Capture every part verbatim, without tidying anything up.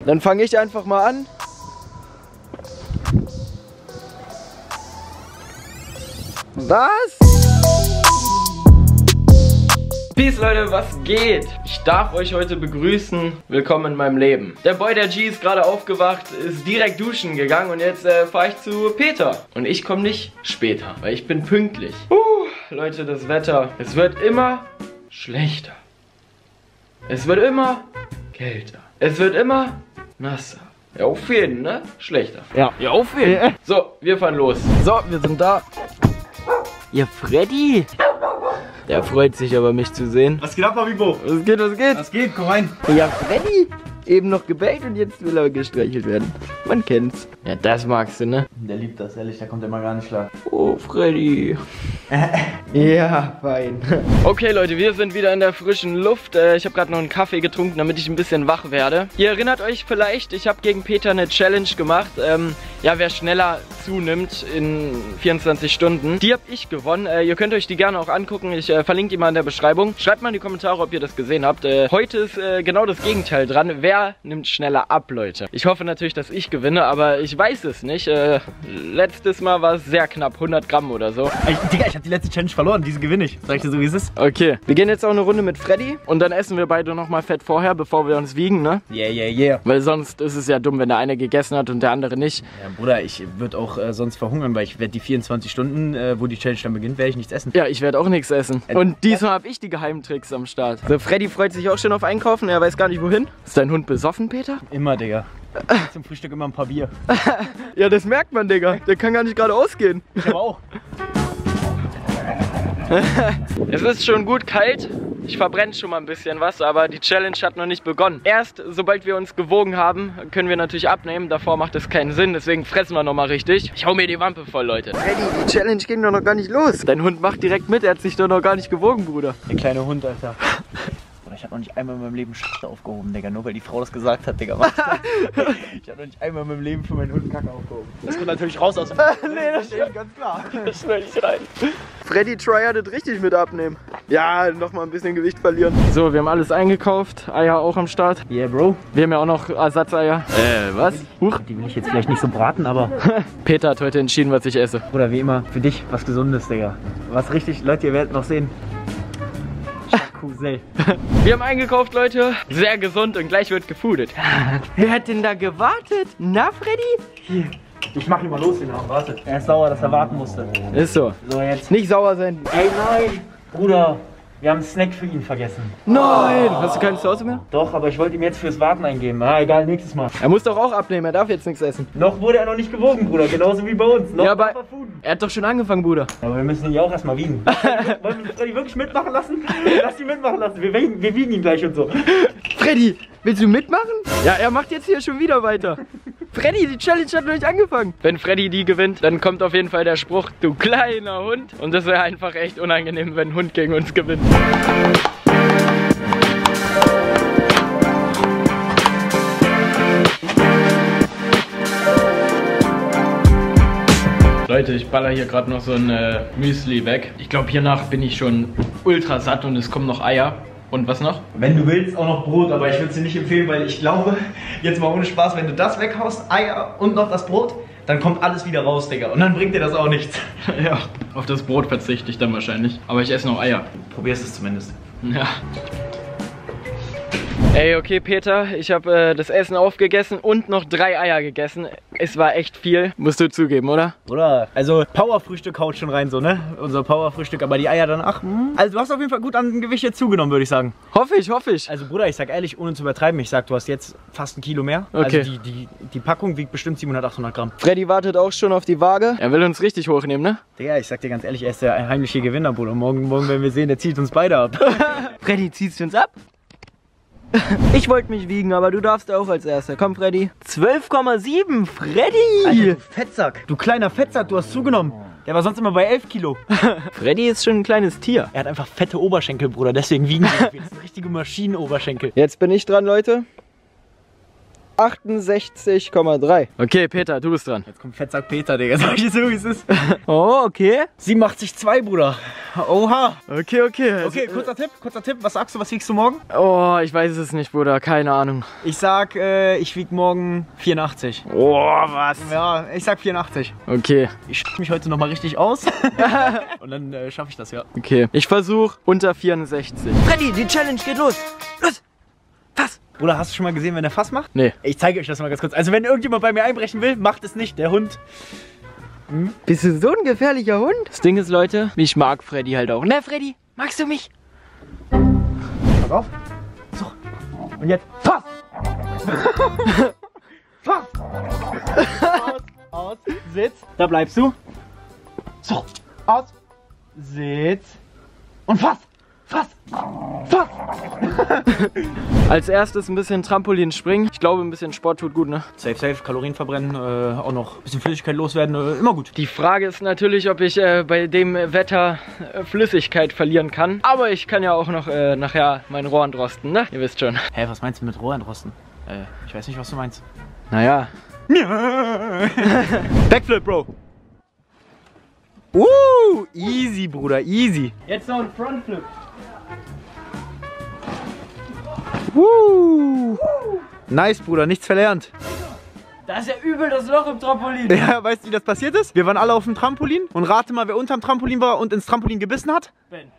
Dann fange ich einfach mal an. Was? Peace Leute, was geht? Ich darf euch heute begrüßen. Willkommen in meinem Leben. Der Boy der G ist gerade aufgewacht, ist direkt duschen gegangen und jetzt äh, fahre ich zu Peter. Und ich komme nicht später, weil ich bin pünktlich. Uh, Leute, das Wetter, es wird immer schlechter. Es wird immer kälter. Es wird immer nasser. Ja, auf jeden, ne? Schlechter. Ja, ja, auf jeden. So, wir fahren los. So, wir sind da. Ja, Freddy. Der freut sich aber, mich zu sehen. Was geht ab, Habibo? Was geht, was geht? Was geht? Komm rein. Ja, Freddy. Eben noch gebellt und jetzt will er gestreichelt werden. Man kennt's. Ja, das magst du, ne? Der liebt das, ehrlich, der kommt immer gar nicht klar. Oh, Freddy. Ja, fein. Okay, Leute, wir sind wieder in der frischen Luft. Ich habe gerade noch einen Kaffee getrunken, damit ich ein bisschen wach werde. Ihr erinnert euch vielleicht, ich habe gegen Peter eine Challenge gemacht. Ähm, ja, wer schneller zunimmt in vierundzwanzig Stunden, die habe ich gewonnen. Äh, ihr könnt euch die gerne auch angucken. Ich äh, verlinke die mal in der Beschreibung. Schreibt mal in die Kommentare, ob ihr das gesehen habt. Äh, heute ist äh, genau das Gegenteil dran. Wer nimmt schneller ab, Leute? Ich hoffe natürlich, dass ich gewinne, aber ich weiß es nicht. Äh, letztes Mal war es sehr knapp, hundert Gramm oder so. Ey, Digga, ich hab die letzte Challenge verloren, diese gewinne ich. Sag ich dir so, wie es ist. Okay, wir gehen jetzt auch eine Runde mit Freddy und dann essen wir beide nochmal Fett vorher, bevor wir uns wiegen, ne? Yeah, yeah, yeah. Weil sonst ist es ja dumm, wenn der eine gegessen hat und der andere nicht. Ja, Bruder, ich würde auch äh, sonst verhungern, weil ich werde die vierundzwanzig Stunden, äh, wo die Challenge dann beginnt, werde ich nichts essen. Ja, ich werde auch nichts essen. Und diesmal habe ich die Geheimtricks am Start. So, Freddy freut sich auch schon auf Einkaufen, er weiß gar nicht wohin. Ist dein Hund besoffen, Peter? Immer, Digga. Zum Frühstück immer ein paar Bier. Ja, das merkt man, Digga. Der kann gar nicht gerade ausgehen. Ich aber auch. Es ist schon gut kalt. Ich verbrenne schon mal ein bisschen was, aber die Challenge hat noch nicht begonnen. Erst sobald wir uns gewogen haben, können wir natürlich abnehmen. Davor macht es keinen Sinn, deswegen fressen wir noch mal richtig. Ich hau mir die Wampe voll, Leute. Freddy, die Challenge ging doch noch gar nicht los. Dein Hund macht direkt mit, er hat sich doch noch gar nicht gewogen, Bruder. Der kleine Hund, Alter. Ich habe noch nicht einmal in meinem Leben Scheiße aufgehoben, Digga. Nur weil die Frau das gesagt hat, Digga. Ich habe noch nicht einmal in meinem Leben für meinen Hund Kacke aufgehoben. Das kommt natürlich raus aus dem Nee, das steht ganz klar. Das schnell nicht rein. Freddy tryhardet richtig mit abnehmen. Ja, noch mal ein bisschen Gewicht verlieren. So, wir haben alles eingekauft. Eier auch am Start. Yeah, Bro. Wir haben ja auch noch Ersatzeier. Äh, was? Huch. Die will ich jetzt vielleicht nicht so braten, aber... Peter hat heute entschieden, was ich esse. Oder wie immer, für dich was Gesundes, Digga. Was richtig, Leute, ihr werdet noch sehen. Wir haben eingekauft, Leute. Sehr gesund und gleich wird gefoodet. Wer hat denn da gewartet? Na, Freddy? Hier. Ich mach ihn mal los, den Arm. Warte. Er ist sauer, dass er warten musste. Ist so. So, jetzt. Nicht sauer sein. Ey, nein. Bruder, wir haben einen Snack für ihn vergessen. Nein. Oh. Hast du keinen zu Hause mehr? Doch, aber ich wollte ihm jetzt fürs Warten eingeben. Ah, egal, nächstes Mal. Er muss doch auch abnehmen. Er darf jetzt nichts essen. Noch wurde er noch nicht gewogen, Bruder. Genauso wie bei uns. Noch ja, aber er hat doch schon angefangen, Bruder. Ja, aber wir müssen ihn ja auch erstmal wiegen. Wollen wir Freddy wirklich mitmachen lassen? Lass ihn mitmachen lassen. Wir wiegen, wir wiegen ihn gleich und so. Freddy, willst du mitmachen? Ja, er macht jetzt hier schon wieder weiter. Freddy, die Challenge hat noch nicht angefangen. Wenn Freddy die gewinnt, dann kommt auf jeden Fall der Spruch, du kleiner Hund. Und das wäre einfach echt unangenehm, wenn ein Hund gegen uns gewinnt. Leute, ich baller hier gerade noch so ein äh, Müsli weg. Ich glaube, hiernach bin ich schon ultra satt und es kommen noch Eier. Und was noch? Wenn du willst, auch noch Brot, aber ich würde es dir nicht empfehlen, weil ich glaube, jetzt mal ohne Spaß, wenn du das weghaust, Eier und noch das Brot, dann kommt alles wieder raus, Digga. Und dann bringt dir das auch nichts. Ja, auf das Brot verzichte ich dann wahrscheinlich. Aber ich esse noch Eier. Probierst es zumindest. Ja. Ey, okay, Peter, ich habe äh, das Essen aufgegessen und noch drei Eier gegessen. Es war echt viel, musst du zugeben, oder? Oder? Also Powerfrühstück haut schon rein so, ne? Unser Powerfrühstück, aber die Eier danach, mh. Also du hast auf jeden Fall gut an Gewicht jetzt zugenommen, würde ich sagen. Hoffe ich, hoffe ich. Also Bruder, ich sag ehrlich, ohne zu übertreiben, ich sag, du hast jetzt fast ein Kilo mehr. Okay. Also die, die, die Packung wiegt bestimmt siebenhundert, achthundert Gramm. Freddy wartet auch schon auf die Waage. Er will uns richtig hochnehmen, ne? Digga, ich sag dir ganz ehrlich, er ist der heimliche Gewinner, Bruder. Morgen, morgen werden wir sehen, der zieht uns beide ab. Freddy, ziehst du uns ab? Ich wollte mich wiegen, aber du darfst auch als Erster. Komm, Freddy. zwölf Komma sieben, Freddy! Alter, du Fettsack. Du kleiner Fettsack, du hast zugenommen. Der war sonst immer bei elf Kilo. Freddy ist schon ein kleines Tier. Er hat einfach fette Oberschenkel, Bruder. Deswegen wiegen wir. Das sind richtige Maschinenoberschenkel. Jetzt bin ich dran, Leute. achtundsechzig Komma drei. Okay, Peter, du bist dran. Jetzt kommt Fettsack Peter, Digga. Sag ich jetzt so, wie es ist. Oh, okay. siebenundachtzig Komma zwei, Bruder. Oha. Okay, okay. Also, okay, kurzer äh, Tipp, kurzer Tipp. Was sagst du, was wiegst du morgen? Oh, ich weiß es nicht, Bruder. Keine Ahnung. Ich sag, äh, ich wieg morgen vierundachtzig. Oh, was? Ja, ich sag vierundachtzig. Okay. Ich sch mich heute nochmal richtig aus. Und dann äh, schaffe ich das, ja. Okay. Ich versuche unter vierundsechzig. Freddy, die Challenge geht los. Los. Fass. Bruder, hast du schon mal gesehen, wenn der Fass macht? Nee. Ich zeige euch das mal ganz kurz. Also wenn irgendjemand bei mir einbrechen will, macht es nicht. Der Hund. Hm? Bist du so ein gefährlicher Hund? Das Ding ist, Leute, ich mag Freddy halt auch. Ne, Freddy? Magst du mich? Pass auf. So. Und jetzt. Fass! Fass! Aus, aus, Sitz. Da bleibst du. So. Aus. Sitz. Und fass! Fass! Fass! Als erstes ein bisschen Trampolin springen. Ich glaube, ein bisschen Sport tut gut, ne? Safe, safe. Kalorien verbrennen, äh, auch noch ein bisschen Flüssigkeit loswerden, äh, immer gut. Die Frage ist natürlich, ob ich äh, bei dem Wetter äh, Flüssigkeit verlieren kann. Aber ich kann ja auch noch äh, nachher mein Rohr entrosten, ne? Ihr wisst schon. Hä, was meinst du mit Rohr entrosten? Äh, ich weiß nicht, was du meinst. Naja. Backflip, Bro. Uh, easy, Bruder, easy. Jetzt noch ein Frontflip. Uh. Nice, Bruder, nichts verlernt. Da ist ja übel das Loch im Trampolin. Ja, weißt du, wie das passiert ist? Wir waren alle auf dem Trampolin und rate mal, wer unterm Trampolin war und ins Trampolin gebissen hat? Ben.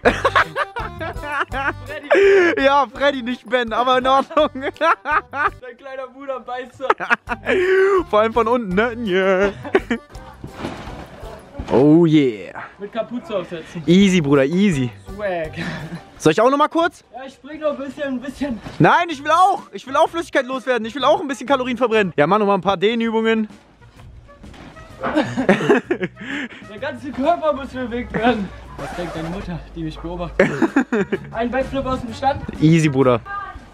Freddy. Ja, Freddy, nicht Ben, aber in Ordnung. Dein kleiner Bruder beißt. Vor allem von unten, ne? Yeah. Oh yeah. Mit Kapuze aufsetzen. Easy, Bruder, easy. Swag. Soll ich auch noch mal kurz? Ja, ich spring noch ein bisschen, ein bisschen. Nein, ich will auch. Ich will auch Flüssigkeit loswerden. Ich will auch ein bisschen Kalorien verbrennen. Ja, mach noch mal ein paar Dehnübungen. Der ganze Körper muss bewegt werden. Was denkt deine Mutter, die mich beobachtet? Ein Backflip aus dem Stand. Easy, Bruder.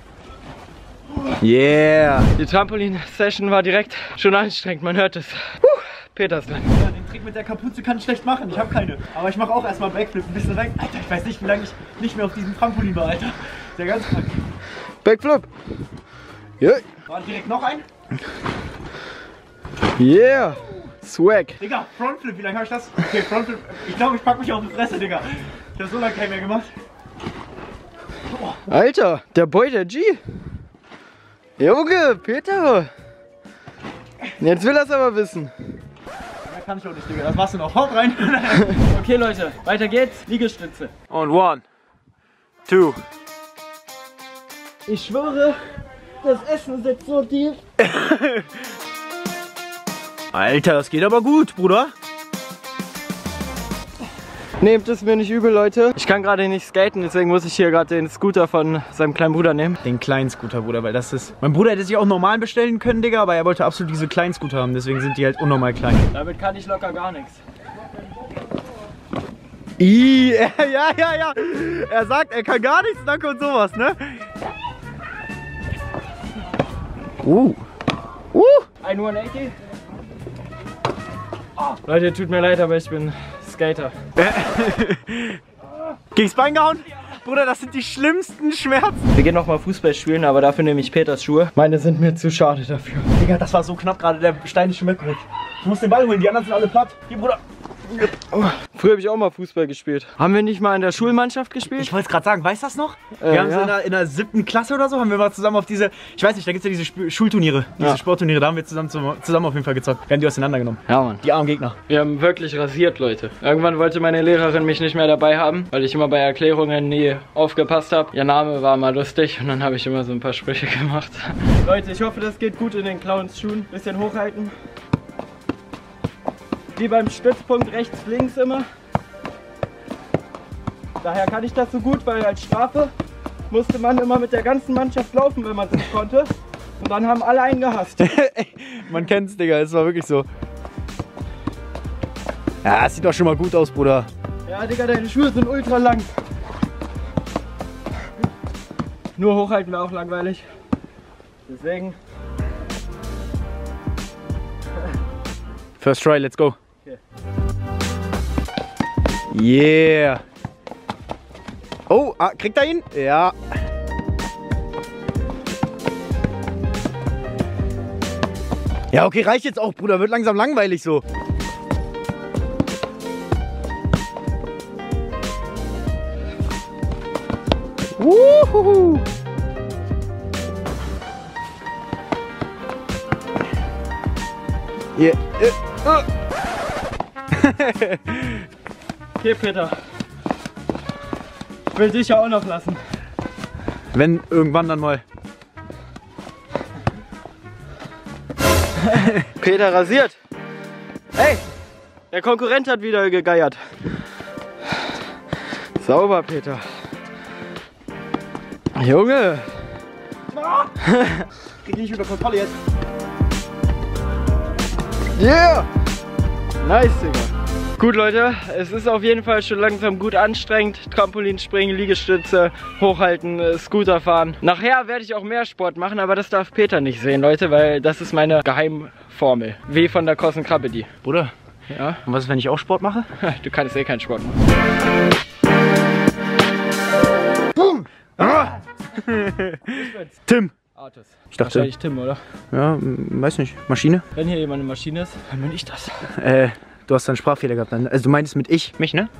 Yeah. Die Trampolin-Session war direkt schon anstrengend, man hört es. Peter ist dran. Ja, den Trick mit der Kapuze kann ich schlecht machen. Ich habe keine. Aber ich mache auch erstmal Backflip ein bisschen weg. Alter, ich weiß nicht, wie lange ich nicht mehr auf diesem Trampolin war, Alter. Der ganz krank. Backflip. Yeah. War direkt noch ein? Yeah. Swag. Digga, Frontflip, wie lange habe ich das? Okay, Frontflip. Ich glaube, ich pack mich auf die Fresse, Digga. Ich habe so lange keinen mehr gemacht. Oh. Alter, der Boy, der G. Junge, Peter. Jetzt will er es aber wissen. Kann ich auch nicht, Digga. Das machst du noch. Haut rein. Okay, Leute, weiter geht's. Liegestütze. Und one, two. Ich schwöre, das Essen sitzt so tief. Alter, das geht aber gut, Bruder. Nehmt es mir nicht übel, Leute. Ich kann gerade nicht skaten, deswegen muss ich hier gerade den Scooter von seinem kleinen Bruder nehmen. Den kleinen Scooter, Bruder, weil das ist... Mein Bruder hätte sich auch normal bestellen können, Digga, aber er wollte absolut diese kleinen Scooter haben, deswegen sind die halt unnormal klein. Damit kann ich locker gar nichts. I, ja, ja, ja. Er sagt, er kann gar nichts, dann kommt sowas, ne? Uh. Uh. Ein hundertachtzig. Oh. Leute, tut mir leid, aber ich bin Skater. Gegen's Bein gehauen? Bruder, das sind die schlimmsten Schmerzen. Wir gehen noch mal Fußball spielen, aber dafür nehme ich Peters Schuhe. Meine sind mir zu schade dafür. Digga, das war so knapp gerade, der Stein ist schon weggerutscht. Ich muss den Ball holen, die anderen sind alle platt. Hier, Bruder. Oh, früher habe ich auch mal Fußball gespielt. Haben wir nicht mal in der Schulmannschaft gespielt? Ich wollte es gerade sagen, weißt du das noch? Äh, wir haben ja. so in der, in der siebten Klasse oder so, haben wir mal zusammen auf diese, ich weiß nicht, da gibt es ja diese Sp Schulturniere, diese ja. Sportturniere, da haben wir zusammen, zusammen auf jeden Fall gezockt. Wir haben die auseinandergenommen. Ja, Mann. Die armen Gegner. Wir haben wirklich rasiert, Leute. Irgendwann wollte meine Lehrerin mich nicht mehr dabei haben, weil ich immer bei Erklärungen nie aufgepasst habe. Ihr Name war mal lustig und dann habe ich immer so ein paar Sprüche gemacht. Leute, ich hoffe, das geht gut in den Clowns Schuhen. Bisschen hochhalten. Wie beim Stützpunkt rechts, links immer. Daher kann ich das so gut, weil als Strafe musste man immer mit der ganzen Mannschaft laufen, wenn man es nicht konnte. Und dann haben alle einen gehasst. Man kennt's, Digga, es war wirklich so. Ja, es sieht doch schon mal gut aus, Bruder. Ja, Digga, deine Schuhe sind ultra lang. Nur hochhalten wäre auch langweilig. Deswegen. First try, let's go. Okay. Yeah. Oh, ah, kriegt er ihn? Ja. Ja, okay, reicht jetzt auch, Bruder. Wird langsam langweilig so. Wuhuhu. Yeah. Uh. Okay, Peter. Ich will dich ja auch noch lassen. Wenn irgendwann dann mal. Peter rasiert. Hey, der Konkurrent hat wieder gegeiert. Sauber, Peter. Junge. Krieg nicht unter Kontrolle jetzt. Yeah. Nice, Digga. Gut, Leute, es ist auf jeden Fall schon langsam gut anstrengend. Trampolinspringen, Liegestütze, hochhalten, Scooter fahren. Nachher werde ich auch mehr Sport machen, aber das darf Peter nicht sehen, Leute, weil das ist meine Geheimformel. Wie von der Krossen Krabbe, die. Bruder, ja? Und was ist, wenn ich auch Sport mache? Du kannst eh keinen Sport machen. Boom! Ah! Tim. Autos. Ich dachte, wahrscheinlich Tim, oder? Ja, weiß nicht. Maschine? Wenn hier jemand eine Maschine ist, dann bin ich das. Äh, du hast einen Sprachfehler gehabt. Also du meintest mit ich, mich, ne?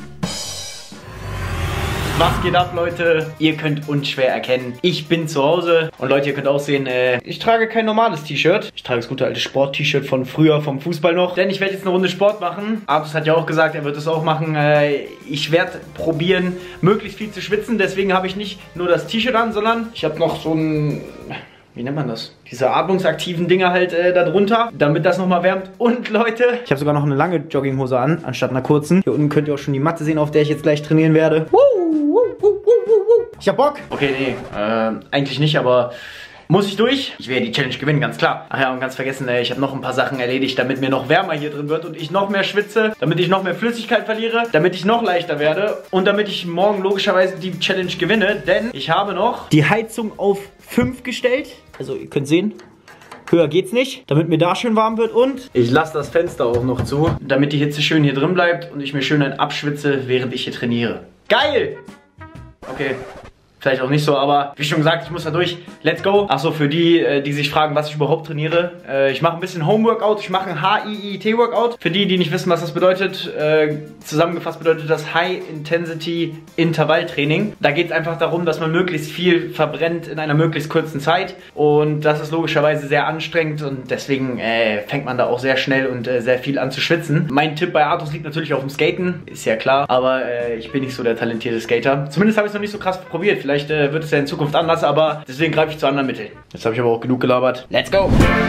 Was geht ab, Leute? Ihr könnt unschwer erkennen, ich bin zu Hause. Und Leute, ihr könnt auch sehen, äh, ich trage kein normales T-Shirt. Ich trage das gute alte Sport-T-Shirt von früher, vom Fußball noch. Denn ich werde jetzt eine Runde Sport machen. Abus hat ja auch gesagt, er wird es auch machen. Äh, ich werde probieren, möglichst viel zu schwitzen. Deswegen habe ich nicht nur das T-Shirt an, sondern ich habe noch so ein... Wie nennt man das? Diese atmungsaktiven Dinger halt äh, da drunter, damit das nochmal wärmt. Und Leute, ich habe sogar noch eine lange Jogginghose an, anstatt einer kurzen. Hier unten könnt ihr auch schon die Matte sehen, auf der ich jetzt gleich trainieren werde. Ich hab Bock. Okay, nee, äh, eigentlich nicht, aber muss ich durch. Ich werde die Challenge gewinnen, ganz klar. Ach ja, und ganz vergessen, äh, ich habe noch ein paar Sachen erledigt, damit mir noch wärmer hier drin wird und ich noch mehr schwitze, damit ich noch mehr Flüssigkeit verliere, damit ich noch leichter werde und damit ich morgen logischerweise die Challenge gewinne, denn ich habe noch die Heizung auf fünf gestellt. Also ihr könnt sehen, höher geht's nicht, damit mir da schön warm wird und ich lasse das Fenster auch noch zu, damit die Hitze schön hier drin bleibt und ich mir schön ein abschwitze, während ich hier trainiere. Geil! Okay. Vielleicht auch nicht so, aber wie schon gesagt, ich muss da durch. Let's go. Achso, für die, die sich fragen, was ich überhaupt trainiere. Ich mache ein bisschen Homeworkout. Ich mache ein H I I T-Workout. Für die, die nicht wissen, was das bedeutet, zusammengefasst bedeutet das High Intensity Intervalltraining. Da geht es einfach darum, dass man möglichst viel verbrennt in einer möglichst kurzen Zeit. Und das ist logischerweise sehr anstrengend und deswegen äh, fängt man da auch sehr schnell und äh, sehr viel an zu schwitzen. Mein Tipp bei Artus liegt natürlich auf dem Skaten, ist ja klar. Aber äh, ich bin nicht so der talentierte Skater. Zumindest habe ich es noch nicht so krass probiert. Vielleicht Vielleicht äh, wird es ja in Zukunft anders, aber deswegen greife ich zu anderen Mitteln. Jetzt habe ich aber auch genug gelabert. Let's go!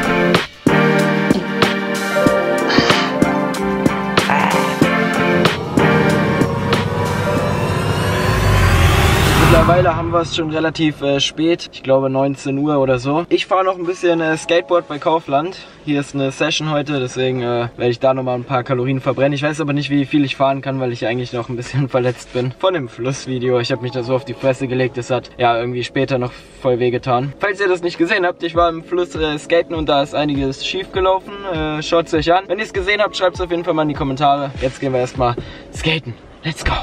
Mittlerweile haben wir es schon relativ äh, spät, ich glaube neunzehn Uhr oder so. Ich fahre noch ein bisschen äh, Skateboard bei Kaufland. Hier ist eine Session heute, deswegen äh, werde ich da nochmal ein paar Kalorien verbrennen. Ich weiß aber nicht, wie viel ich fahren kann, weil ich eigentlich noch ein bisschen verletzt bin von dem Flussvideo. Ich habe mich da so auf die Fresse gelegt, das hat ja irgendwie später noch voll wehgetan. Falls ihr das nicht gesehen habt, ich war im Fluss äh, skaten und da ist einiges schief gelaufen. Äh, Schaut es euch an. Wenn ihr es gesehen habt, schreibt es auf jeden Fall mal in die Kommentare. Jetzt gehen wir erstmal skaten. Let's go!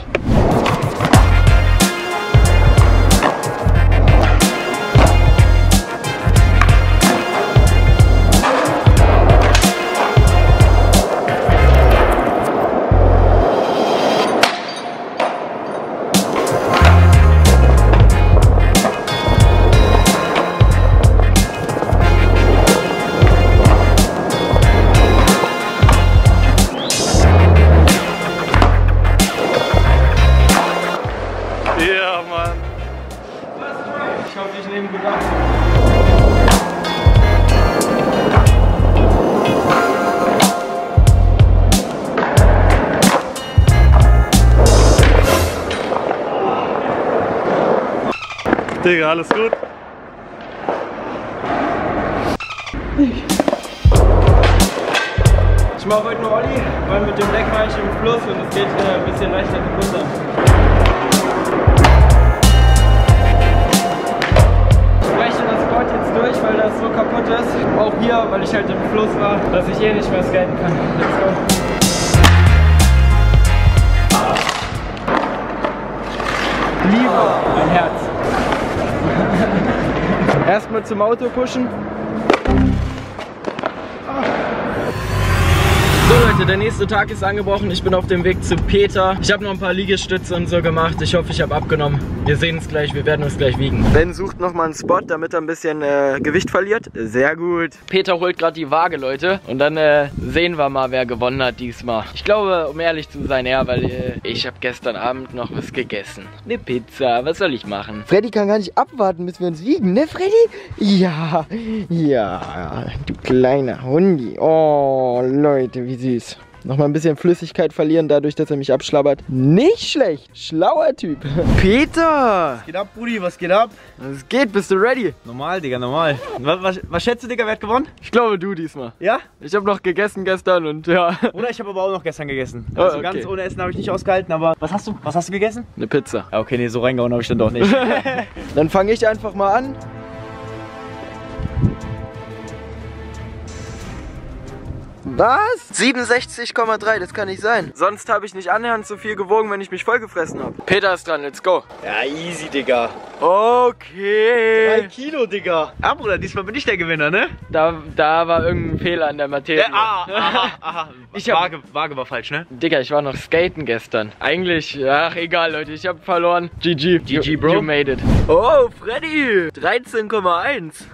Ich hoffe, ich nehme gut ab. Digga, alles gut? Ich mache heute nur Olli, weil mit dem Deck war ich im Fluss und es geht äh, ein bisschen leichter runter. Durch, weil das so kaputt ist. Auch hier, weil ich halt im Fluss war, dass ich eh nicht mehr skaten kann. Let's go. Liebe, mein Herz. Erstmal zum Auto pushen. Leute, der nächste Tag ist angebrochen. Ich bin auf dem Weg zu Peter. Ich habe noch ein paar Liegestütze und so gemacht. Ich hoffe, ich habe abgenommen. Wir sehen uns gleich, wir werden uns gleich wiegen. Ben sucht nochmal einen Spot, damit er ein bisschen äh, Gewicht verliert. Sehr gut. Peter holt gerade die Waage, Leute. Und dann äh, sehen wir mal, wer gewonnen hat diesmal. Ich glaube, um ehrlich zu sein, er, weil äh, ich habe gestern Abend noch was gegessen. Eine Pizza, was soll ich machen? Freddy kann gar nicht abwarten, bis wir uns wiegen, ne Freddy? Ja, ja, du kleiner Hundi. Oh, Leute, wie süß. Nochmal ein bisschen Flüssigkeit verlieren, dadurch, dass er mich abschlabbert. Nicht schlecht. Schlauer Typ. Peter! Was geht ab, Brudi? Was geht ab? Was geht? Bist du ready? Normal, Digga, normal. Was, was, was schätzt du, Digga, wer hat gewonnen? Ich glaube, du diesmal. Ja? Ich habe noch gegessen gestern und ja. Oder ich habe aber auch noch gestern gegessen. Oh, Also okay. ganz ohne Essen habe ich nicht ausgehalten, aber was hast du? Was hast du gegessen? Eine Pizza. Ja, okay, nee, so reingehauen habe ich dann doch nicht. Dann fange ich einfach mal an. Was? siebenundsechzig Komma drei, das kann nicht sein. Sonst habe ich nicht annähernd so viel gewogen, wenn ich mich vollgefressen habe. Peter ist dran, let's go. Ja, easy, Digga. Okay. Drei Kilo, Digga. Ah, Bruder, diesmal bin ich der Gewinner, ne? Da, da war irgendein Fehler an der Materie. Ja, ah, aha, aha. Ich hab- Waage, Waage war falsch, ne? Digga, ich war noch skaten gestern. Eigentlich, ach egal Leute, ich habe verloren. G G. G G, you, Bro. You made it. Oh, Freddy. dreizehn Komma eins.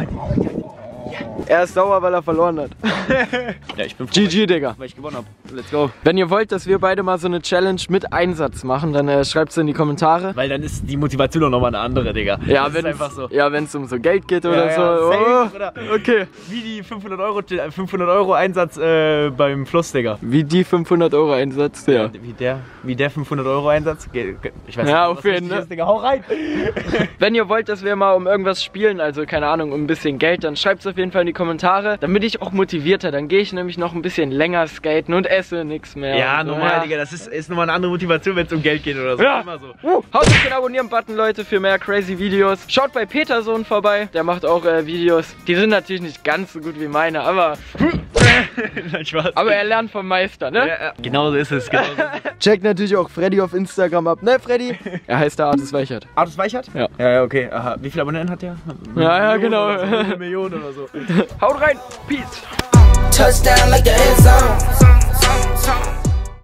Er ist sauer, weil er verloren hat. Ja, ich bin froh, G G, Digga. weil ich gewonnen habe. Let's go. Wenn ihr wollt, dass wir beide mal so eine Challenge mit Einsatz machen, dann äh, schreibt es in die Kommentare. Weil dann ist die Motivation auch nochmal eine andere, Digga. Ja, das ist wenn einfach so. Ja, wenn es um so Geld geht oder Ja, so. ja, safe, Oh, oder? okay. Wie die fünfhundert Euro, fünfhundert Euro Einsatz äh, beim Fluss, Digga. Wie die fünfhundert Euro Einsatz, ja. Wie der, wie der fünfhundert Euro Einsatz? Ge- ge- Ich weiß Ja, nicht, auf was jeden richtig Fall. ist, Digga. Hau rein! Wenn ihr wollt, dass wir mal um irgendwas spielen, also keine Ahnung, um ein bisschen Geld, dann schreibt es auf jeden Fall in die Kommentare, damit ich auch motivierter. Dann gehe ich nämlich noch ein bisschen länger skaten und esse nichts mehr. Ja, und so. normal, Ja. Digga. Das ist, ist nochmal eine andere Motivation, wenn es um Geld geht oder so. Ja. Immer so. Uh, haut auf den Abonnieren-Button, Leute, für mehr crazy Videos. Schaut bei Petersohn vorbei, der macht auch äh, Videos. Die sind natürlich nicht ganz so gut wie meine, aber, Nein, Spaß. aber er lernt vom Meister, ne? Ja, ja. Genau so ist es. Genau so ist es. Checkt natürlich auch Freddy auf Instagram ab, ne Freddy? Er heißt der Artis Weichert. Artus Weichert? Ja. Ja, ja, okay. Aha. Wie viele Abonnenten hat der? Ja, ja, Millionen genau. Oder so. Eine Million oder so. Haut rein, Peace. Touchdown like the end zone.